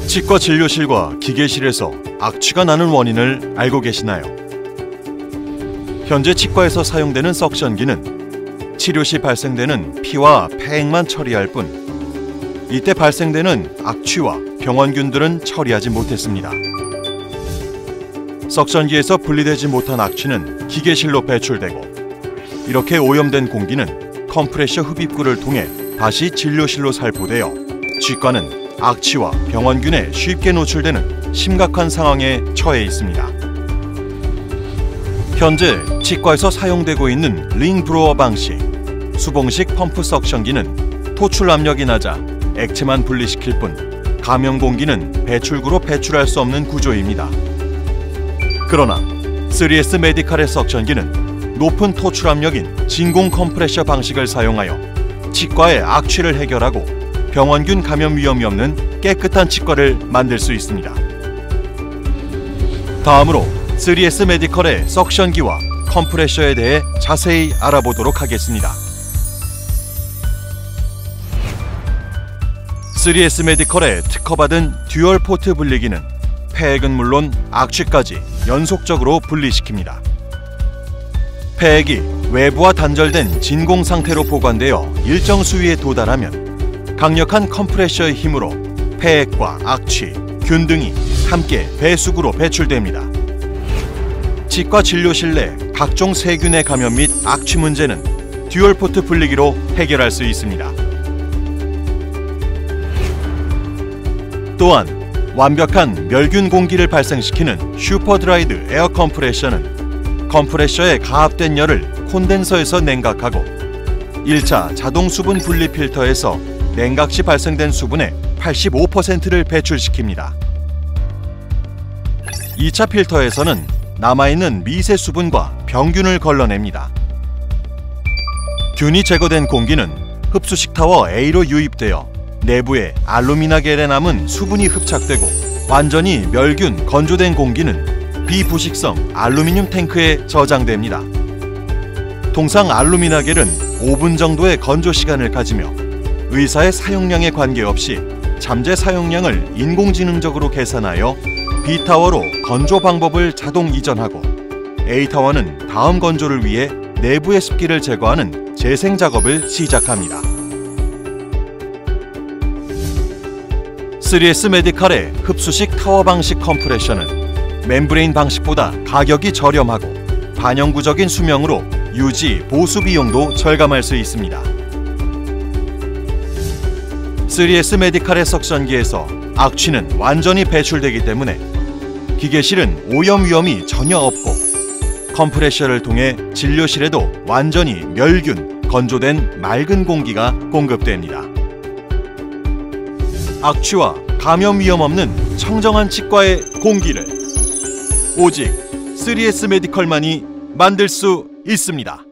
치과 진료실과 기계실에서 악취가 나는 원인을 알고 계시나요? 현재 치과에서 사용되는 석션기는 치료 시 발생되는 피와 폐액만 처리할 뿐 이때 발생되는 악취와 병원균들은 처리하지 못했습니다. 석션기에서 분리되지 못한 악취는 기계실로 배출되고 이렇게 오염된 공기는 컴프레셔 흡입구를 통해 다시 진료실로 살포되어 치과는 악취와 병원균에 쉽게 노출되는 심각한 상황에 처해 있습니다. 현재 치과에서 사용되고 있는 링브로어 방식 수봉식 펌프 석션기는 토출 압력이 낮아 액체만 분리시킬 뿐 감염 공기는 배출구로 배출할 수 없는 구조입니다. 그러나 3S 메디칼의 석션기는 높은 토출 압력인 진공 컴프레셔 방식을 사용하여 치과의 악취를 해결하고 병원균 감염 위험이 없는 깨끗한 치과를 만들 수 있습니다. 다음으로 3S 메디컬의 석션기와 컴프레셔에 대해 자세히 알아보도록 하겠습니다. 3S 메디컬의 특허받은 듀얼 포트 분리기는 폐액은 물론 악취까지 연속적으로 분리시킵니다. 폐액이 외부와 단절된 진공 상태로 보관되어 일정 수위에 도달하면 강력한 컴프레셔의 힘으로 폐액과 악취, 균 등이 함께 배수구로 배출됩니다. 치과 진료실 내 각종 세균의 감염 및 악취 문제는 듀얼포트 분리기로 해결할 수 있습니다. 또한 완벽한 멸균 공기를 발생시키는 슈퍼드라이드 에어 컴프레셔는 컴프레셔에 가압된 열을 콘덴서에서 냉각하고 1차 자동 수분 분리 필터에서 냉각 시 발생된 수분의 85%를 배출시킵니다. 2차 필터에서는 남아있는 미세 수분과 병균을 걸러냅니다. 균이 제거된 공기는 흡수식 타워 A로 유입되어 내부에 알루미나겔에 남은 수분이 흡착되고 완전히 멸균, 건조된 공기는 비부식성 알루미늄 탱크에 저장됩니다. 통상 알루미나겔은 5분 정도의 건조 시간을 가지며 의사의 사용량에 관계없이 잠재 사용량을 인공지능적으로 계산하여 B타워로 건조 방법을 자동 이전하고 A타워는 다음 건조를 위해 내부의 습기를 제거하는 재생 작업을 시작합니다. 3S 메디칼의 흡수식 타워 방식 컴프레셔는 멤브레인 방식보다 가격이 저렴하고 반영구적인 수명으로 유지, 보수 비용도 절감할 수 있습니다. 3S 메디칼의 석션기에서 악취는 완전히 배출되기 때문에 기계실은 오염 위험이 전혀 없고 컴프레셔를 통해 진료실에도 완전히 멸균, 건조된 맑은 공기가 공급됩니다. 악취와 감염 위험 없는 청정한 치과의 공기를 오직 3S 메디컬만이 만들 수 있습니다.